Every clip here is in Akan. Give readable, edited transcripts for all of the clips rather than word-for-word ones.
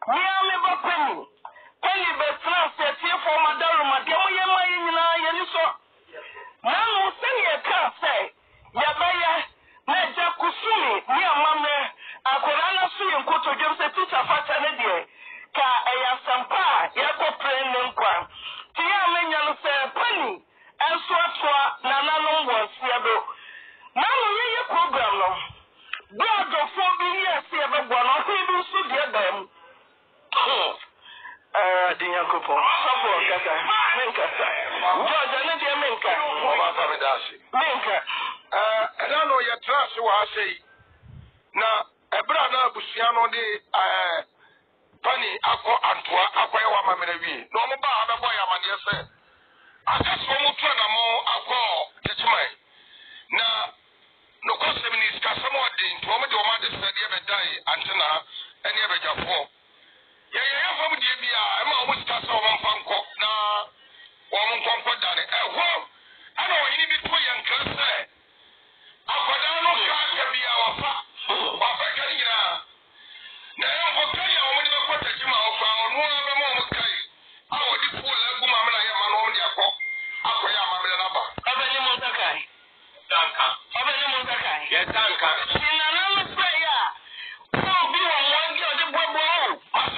me ba penny. Penny be transfer for madam, madam, you so. Now, say you can't say, Yabaya, Naja Kusumi, near Mamma, Akorana Sui and Koto Joseph Teacher Fatanadi, Ka Ayasampa, Yako Prenumqua, Tia Minion say penny, and Swatwa, Nana was Siabo. Now, you program. God of 4 years, ever one of who stood here them. The young couple, support Gata, Minka, George, and the Minka, Minka. I don't know your trust, who I say. Now, a brother Busiano de Penny, Aqua, Antoa, Aqua, Mammy, no more Baba Boy, I said. I just want to know more Aqua, Teachmai. Now, no question is Casamod, to what your mother said, you ever die, Ante Naa, and you ever got four. Yeah, from the BIA, I'm always cast over one funko, now, one funko done it. I know you need to young class. I got no class to be our fat. Papa Canina. Now, for Kaya, I want to put a Jima of our one of the moment. I would be full of Gumama, I am on your cock. I put your mamma. How many Montakai? Danka. How many Montakai? Yes, Danka. In another prayer. So be one year the Bobo.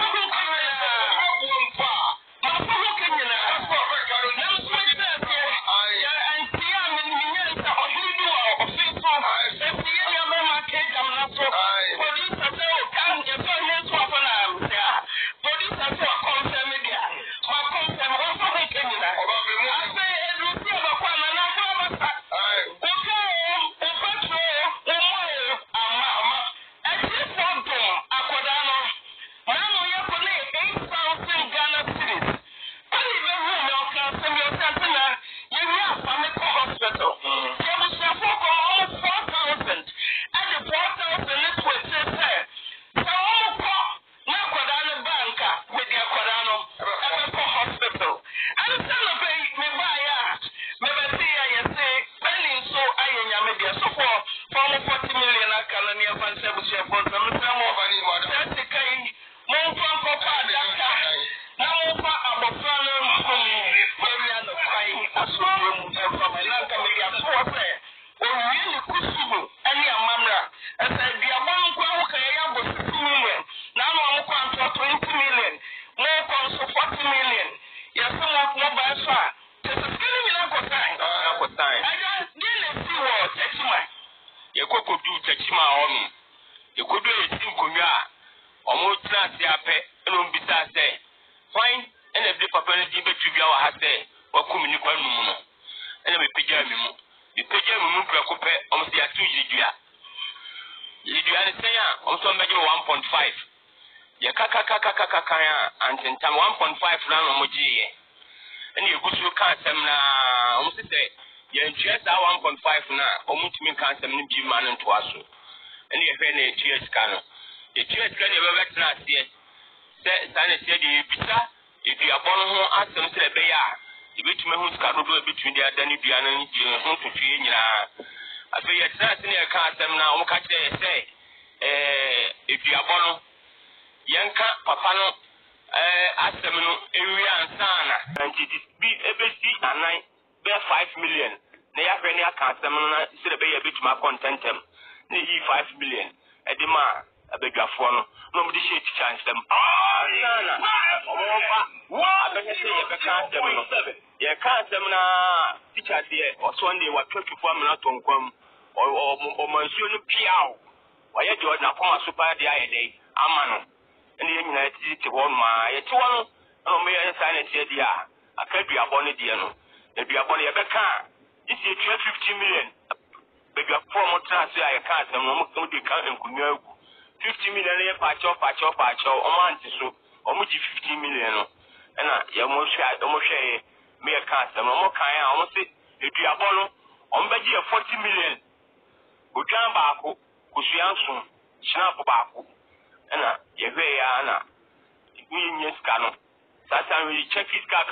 Check his car,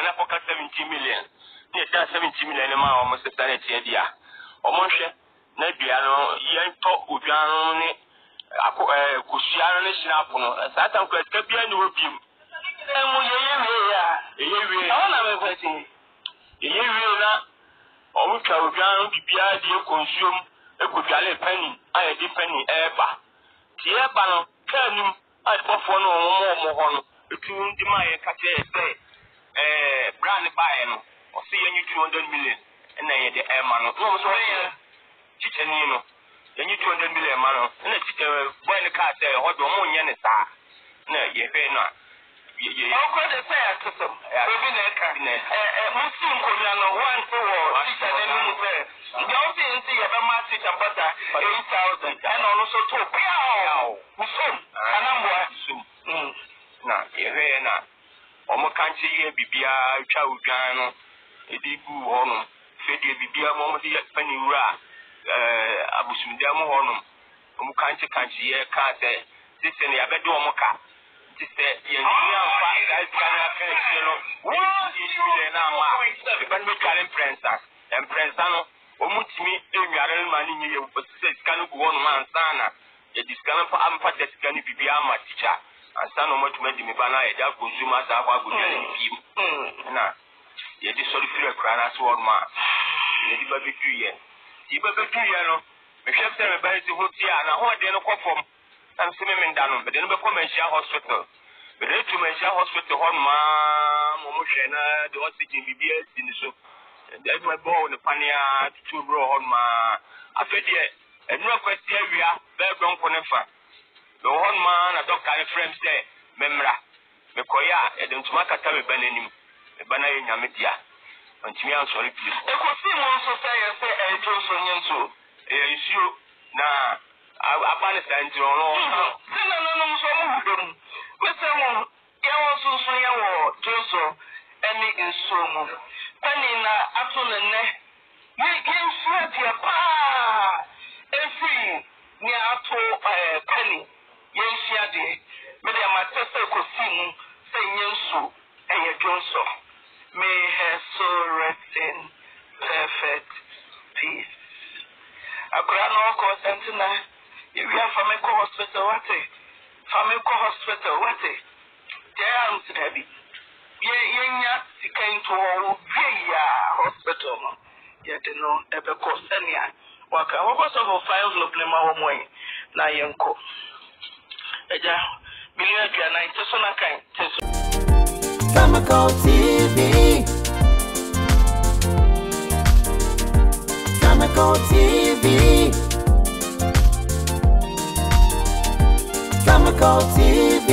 70 million. 70 million almost a sanity idea. Almost Nebiano, Yanto Ubiano, kushia no shina pono satan ko ska bia ni obiem emu yeyewe ya ona me kwati yeyewe na omu twa odwan bibia de konsuom ekotwale pani aye di pani eba tie ba no kanum adbofo no omo ho no etu ndi maye kate se brand buy no o se yenyu 200 million na ye de ema no no so ye chicheni no yenyu 200 million ma no na chiche boy ne ka se hodo mo nye ne sa na ye hwe no ye o ko de se atosom ebi na ka musim ko na no one to wo chiche ne mu se nja o se nsi ye be ma chiche pata 8000 and ono so to piao musom anamboa sum na ye hwe na omo kanche ye bibia twa odwan no edigu ho no fedie bibia mo de pani wura abusumdia mo ho no omo kanche ye ka se sise ne abedo omo ka sise ye ni amfa ga kana kanche no wo ye na ma ban me kalen prensa no omo timi enware ma ni nye ye sise skanu go no ansana ye diskana pa amfa skanu bibia ma teacher ansana mo tuma di me bana ye da consumer sa kwa go ni pim na ye di sorry free krana so on ma ye di babetu ye no me hwese me ba zi hotia na ho de no kofom am se me menda no be de no be commercial hospital be de to commercial hospital ho ma mo hwe na de oxygen bibia si ni so de my boy no pania to bro ho ma afedie enu akwati awia be gon ko ne fa do ho ma na doctor ne frame say memra me koya e de ntuma kata me bananim e bana ye nyame dia ntimi an sorry please e ko si mo so say e jo so nyenso e issue na abane sanjiro no no so mo hudum mese mo ya wo so so ya wo joso eni inso mo pani na ato ne ye kensu atia pa every ni ato pani ye nsia de me de amatese ko si mu say nyenso eye joso may her soul rest in perfect peace. Akrano ko sentina you have Khemical hospital wate there am sidabi ye nya sikan to wo ya hospital no ye de no ebe ko senia waka wo so for files no plema wo moy na yenko eja million dia na iteso na kan Khemical TV. Khemical TV. Khemical TV.